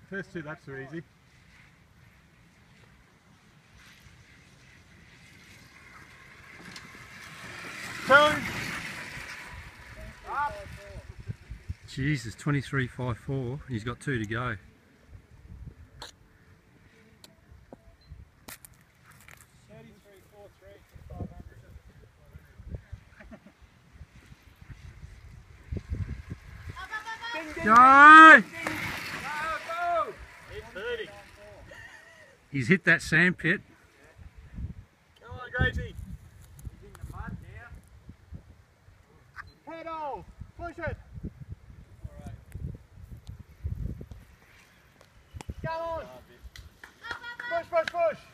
First 2 laps are easy. Jesus, 23.54. He's got 2 to go. Go! He's hit that sand pit. Come on, Gracie. He's in the mud now. Pedal! Push it! Alright. Come on! Push, push, push!